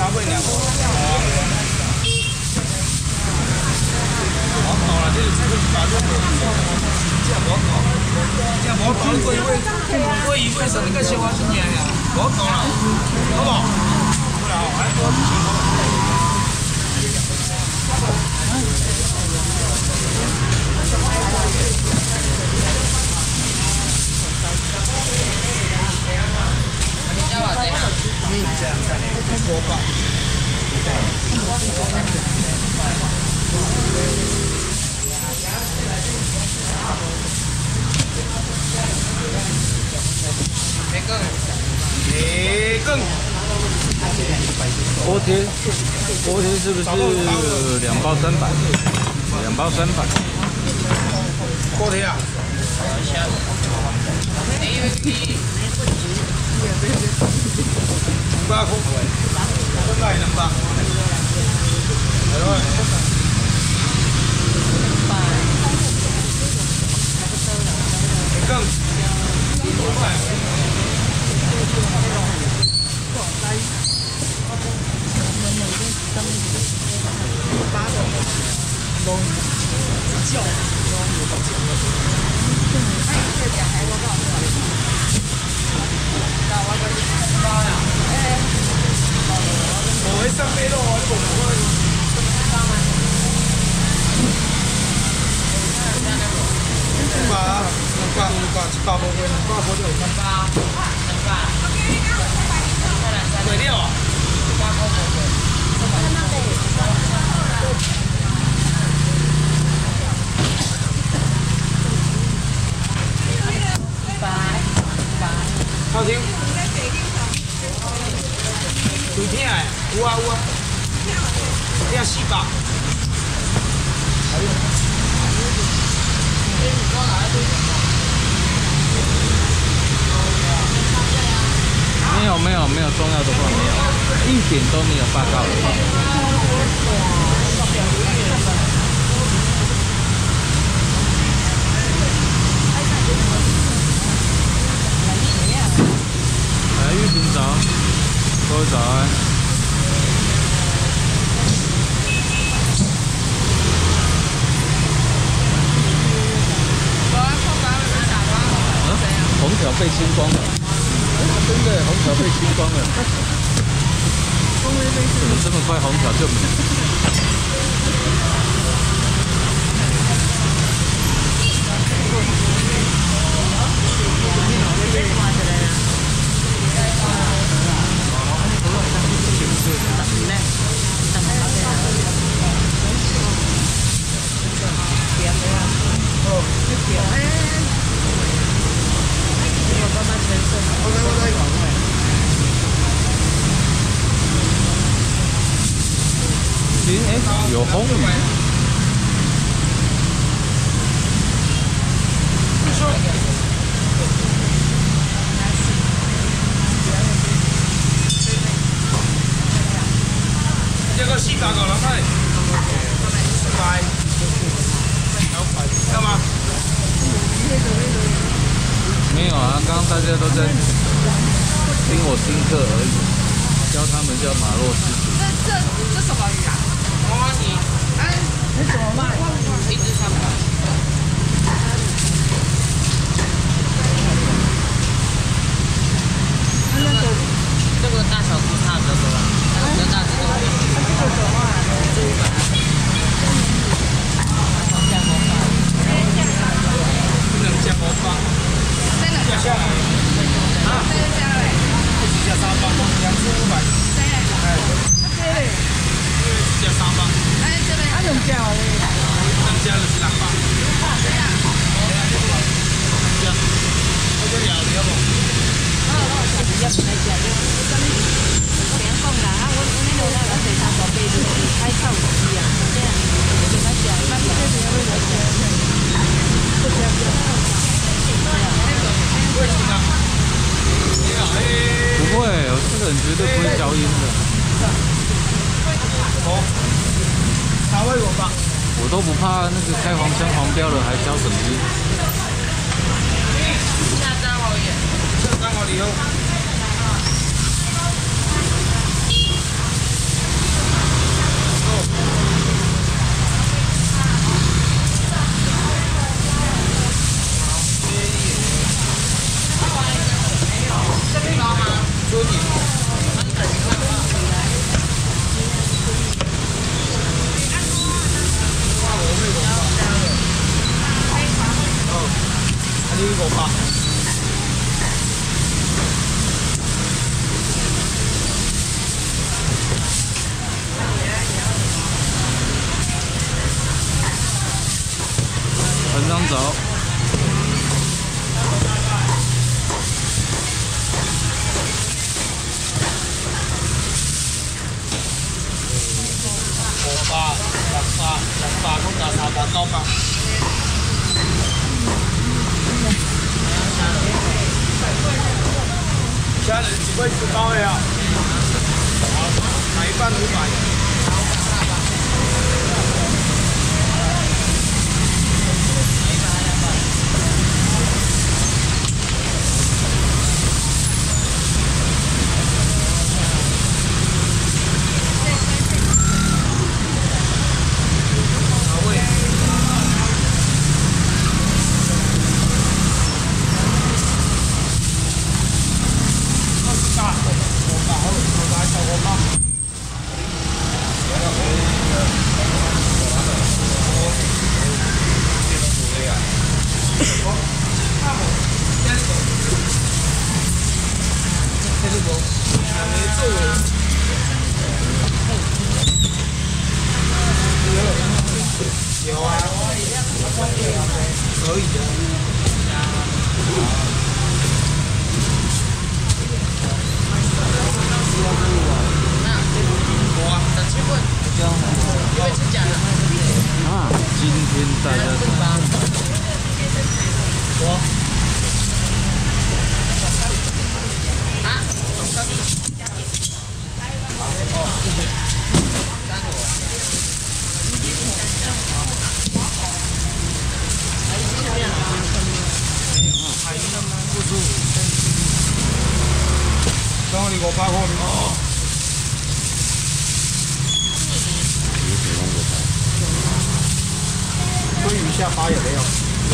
八尾两个。我搞了，这把这个这我搞，这我搞过一位，过一位是那个小花春年呀，我搞了，好不好？不了，还多情况。 培根， 锅贴是不是2包300？2包300。 锅贴啊。200块，真係200。係咯。培根。我會上飛咯，我都冇開。200個會200個就貴啲啊！好聽。幾天啊？有啊有啊，要400。 没有重要的话没有，一点都没有报告。来，玉萍早，各位早安。红条被清光了。 真的，红条被清光了。怎么这么快红条就没了？有红鱼。 这个400個啦，係400，幹嘛？ 没有啊，刚刚大家都在听我听课而已，教他们叫马洛师傅。 这什么鱼啊？蚵仔鱼。哎，你怎么卖？1只300。这个大小不差比较多吧？比较大只的。这个什么啊？这500。 2隻500。下下來。啊？一隻300，2隻500。哎。一隻300。 哎，这边。啊，2隻哦。 2隻就是600。 这样。 我這料你好不？ 一唔係食嘅，點講㗎？我呢度咧，我地產所俾你開抽資啊，即係點解食？乜嘢都有得食。 不会，我这个人绝对不会消音的。 好，稍微我吧。 我都不怕那个开黄腔黄标了，还消什么音？ 下張可以。 下張我哋好。 500。 船长走。 600，拢拿300、900。现在几块是高的呀？买一半500。 有啊，可以的。 啊，今天大家刚刚你给我发货了。鲑鱼下巴有没有？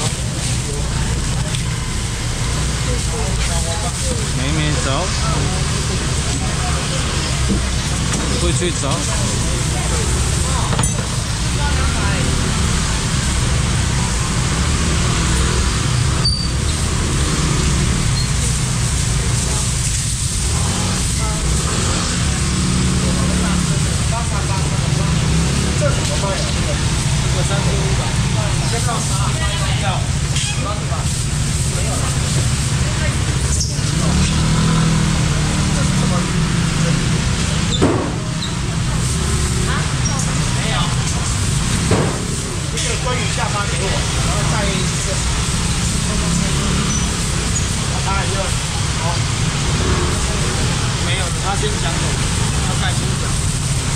没走，会睡着。 这怎么卖？这个3500，先到啥？要80吧？没有了。这是什么鱼？没有。这个鲑鱼下巴给我，然后再一次。他也就好。没有，他先抢走，他再先讲。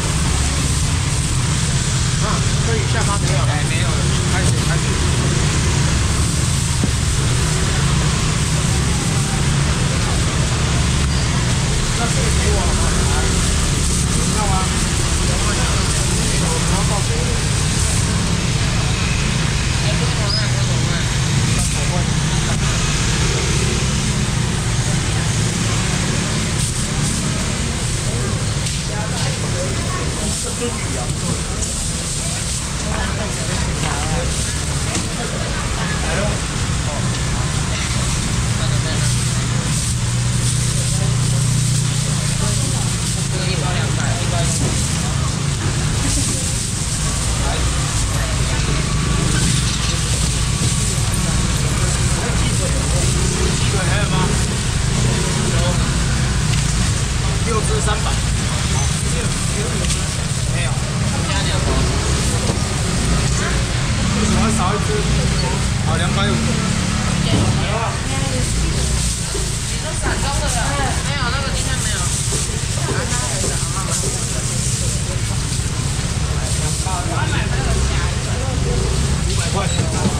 鲑鱼下巴没有了，没有了，开始。那这个给我吗？要吗？我报给你。这只鱼啊。 6只300，没有，加2包。为什么少一只？好，250。没有啊。你都闪光了的？没有，那个今天没有。500块。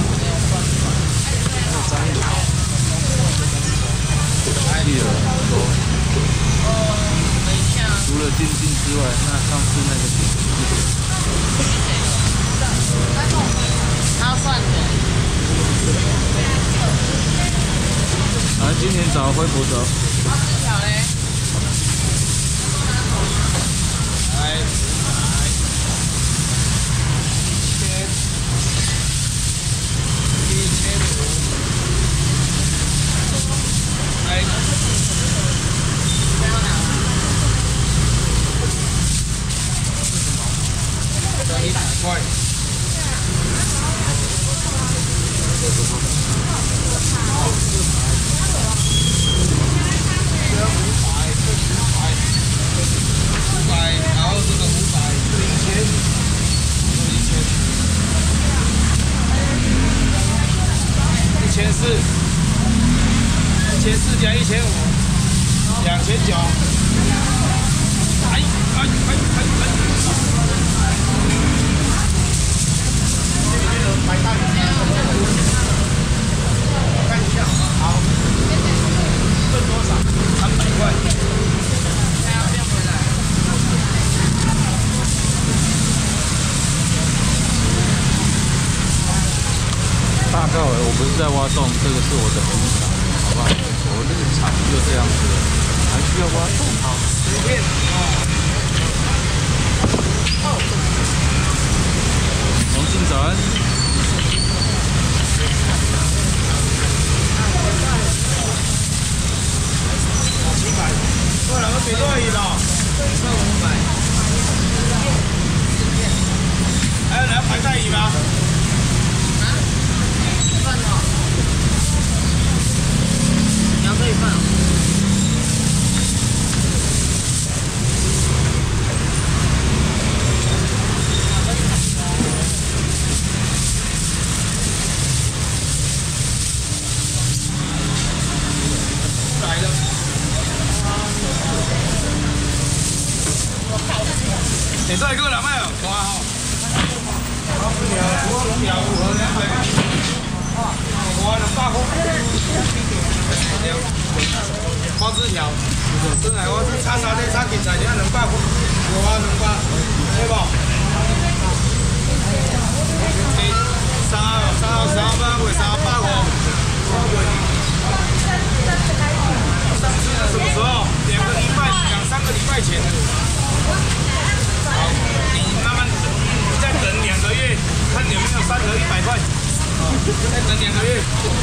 记了很多。除了电竞之外，那上次那个他要算的。 啊，今年找恢复走。 这条嘞？ 1000，1500， 块。然后这个500，1000，1400加1500，2900。白蛋，看一下，好，剩多少？300块。 大概我不是在挖洞，这个是我的平常，好不好？我这个场就这样子了，还需要挖洞？好，10片龙进早安。700，对了，我给多少亿了？剩500。还有人要排在椅吗？可以放。来了。你再给我2麦哦，多好。花枝条，真系我炒沙爹、炒芹菜，你看200块，有啊200，对不？300块，350。上次什么时候？2、3个礼拜前。好，你慢慢等，再等2个月，看有没有3盒100块。再等2个月。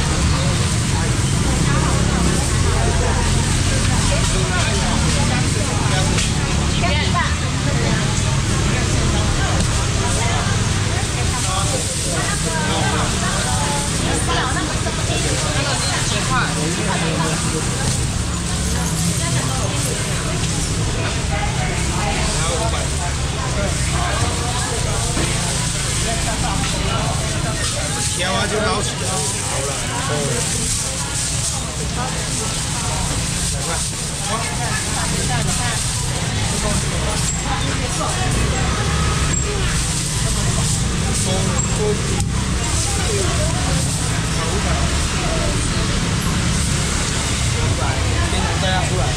挑啊就捞起来，好了，这样出来。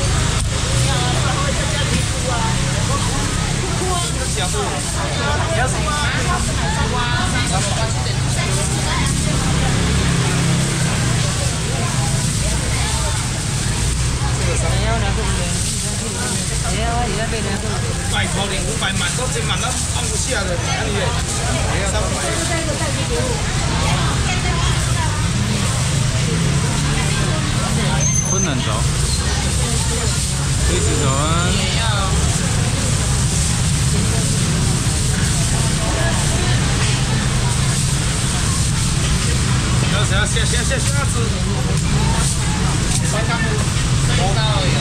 小数，要什么？拜托你500万都真万都放不下的，哪里？ 困难找，可以找啊。下子。多大而已。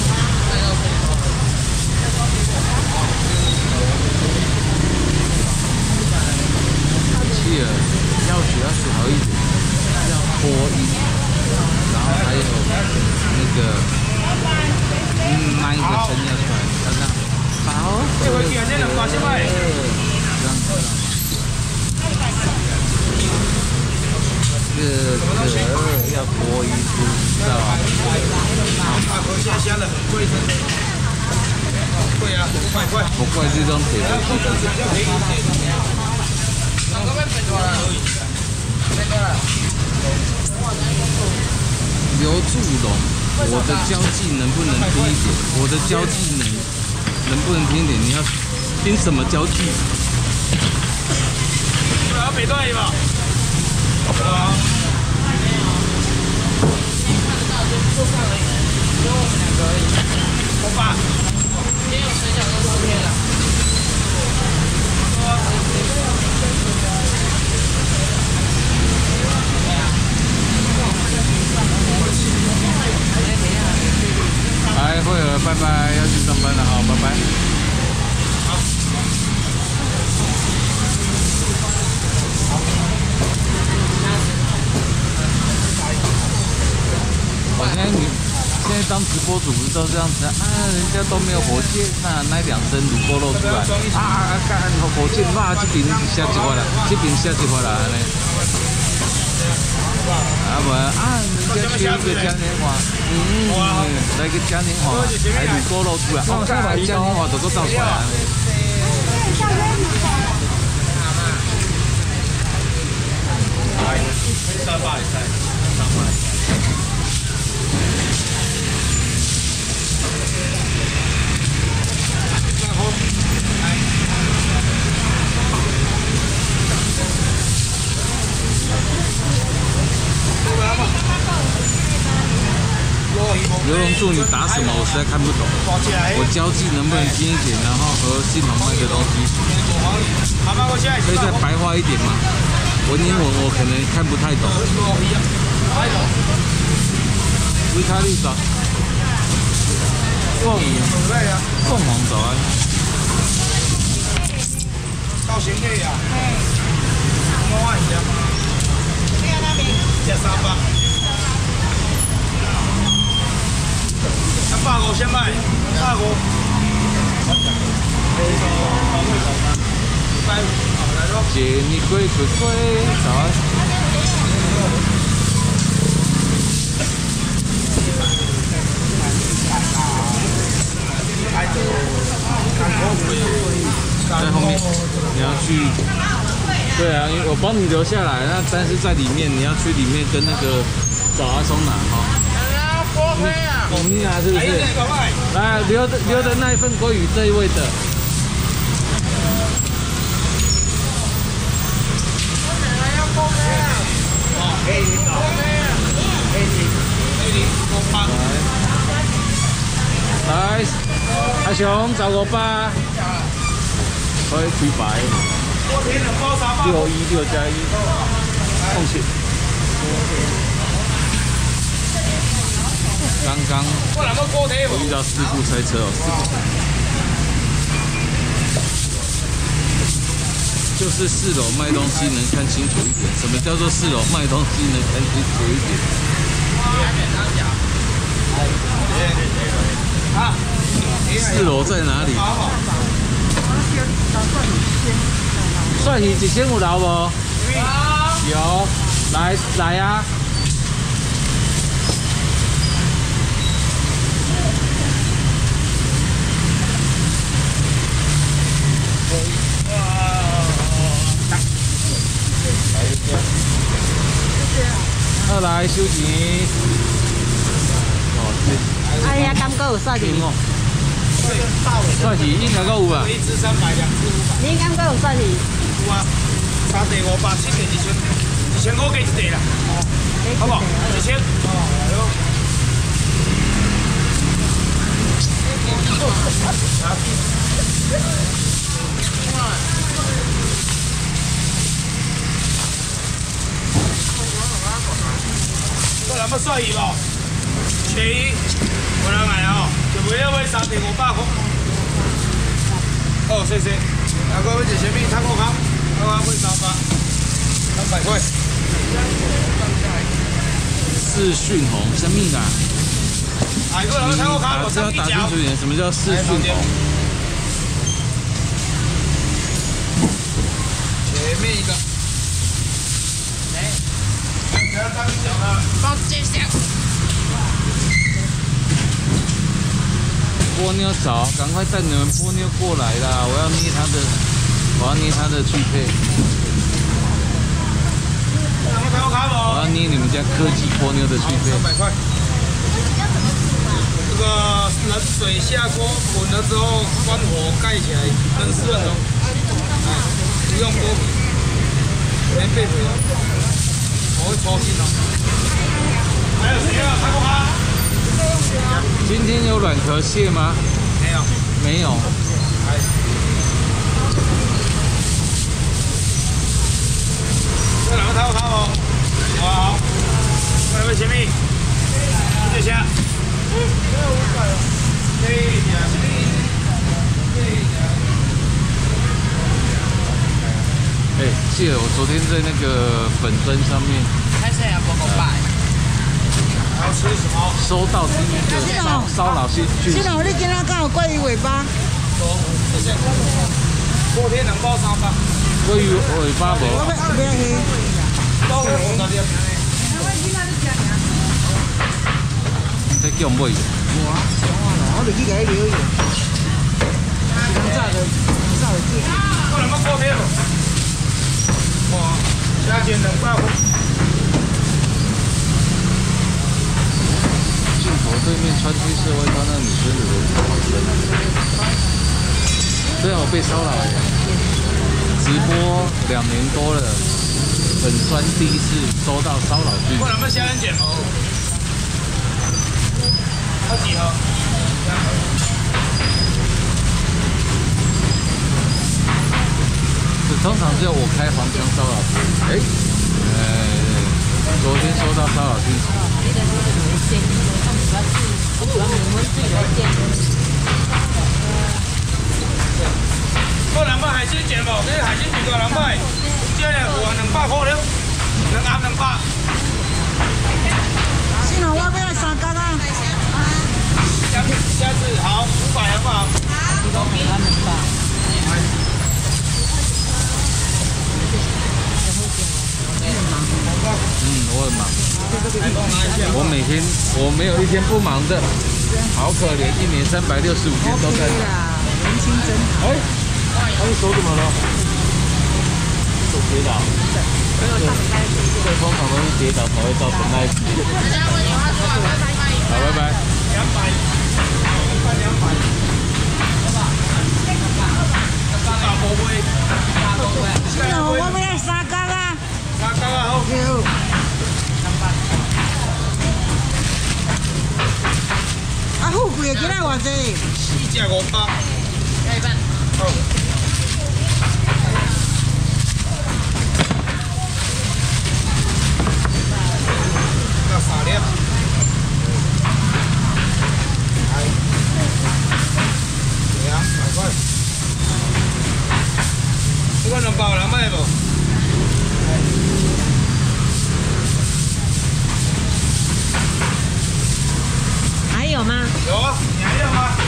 气儿要洗好一点，要脱衣，然后还有那个那一个针要出来，要这样。好。这回给这2把先卖。这样。要脱衣服，知道吧？ 大河现在下的很贵的，贵啊，500块。 不怪这张铁的。刘祝龙，我的交际能不能拼一点？我的交际能不能拼一点？你要拼什么交际？ 要北段一吧。坐上而已，只有我们2个而已。我爸，今天有水饺跟4片了。 锅主不是都这样子啊？人家都没有火箭，那2升卤锅肉出来干火箭哇，这边下一块啦，这边下一块啦安尼。不人家缺一个嘉年华，来个嘉年华，还卤锅肉出来，嘉年华都够造出来啊！刘龙柱，你打什么？我实在看不懂。我交际能不能近一点，然后和系统那个东西，可以再白话一点吗？文言文我可能看不太懂。维卡利早，凤凰早安。到新店呀？我按一下。这300。150先卖，150。姐，你贵，早安。在后面，你要去。对啊，因为我帮你留下来，但是在里面你要去里面跟那个找阿松拿哈。你拿是不是？来，留的那一份归于这一位的。来，阿雄找我吧。可以推白。616加1，恭喜。刚刚我遇到事故塞车哦，就是4楼卖东西能看清楚一点。什么叫做4楼卖东西能看清楚一点？啊，4楼在哪里？蒜鱼1000有留无？有，来啊！来收钱。 哎呀，感觉有蒜鱼哦。 蒜鱼应该够有吧？ 一只300，2只500。 你感觉有蒜鱼？ 有啊，3地500，7地1000，1000块加1地啦。好不好？1000。来哟。有乜需要喎？錢我兩捱哦，就每一位3地500塊。哦，謝謝。那個位置前面看過看，那個會300塊。 视讯红，什么的？这要打清楚一点，什么叫视讯红？ 前面一个。不要当脚了，帮接下。 波妞早，赶快带你们波妞过来啦！我要捏他的去配。我要捏你们家科技波妞的去配。 300块。这个冷水下锅滚了之后，关火盖起来，焖10分钟。不用剥皮，连被皮。我会抽筋哦。还有谁要开锅吗？ 今天有软壳蟹吗？ 没有， 没有。 这两个掏哦。好，过来前面，谢谢。 哎，记得我昨天在那个本尊上面。 开始也不够拜。 吃什么？ 收到第一个骚扰讯息。 这种你今仔敢有鲑鱼尾巴？ 谢谢。锅贴2包300。 鲑鱼尾巴无？ 我要黑。 包黑红的点。 这叫买的。 我就去给他留言。早就见。 我2包锅贴了。哇，价钱200块。 镜头对面穿黑色外套那女生的人好深啊！虽然我被骚扰了，直播2年多了，本专第一次收到骚扰讯。 我2包虾仁卷哦。要几盒？ 通常只有我开黄腔骚扰讯。昨天收到骚扰讯息。 我2包海鲜卷无，这海鲜卷大2包，这个有200块了，2盒200。 是哦，我要来3角啊。 下次好500好不好？ 我很忙。我每天没有一天不忙的，好可怜，1年365天都在忙。 年轻真好。 你手怎么了？手跌倒。这通常都是跌倒才会造成那一次。好，拜拜。 是哦，我要来3角啊。 3角啊，好。 啊，富贵的今仔偌济 ？4只500。 要一半。 好。要3粒。200块。这个2包2卖不？ 还有吗？ 有啊，你还要吗？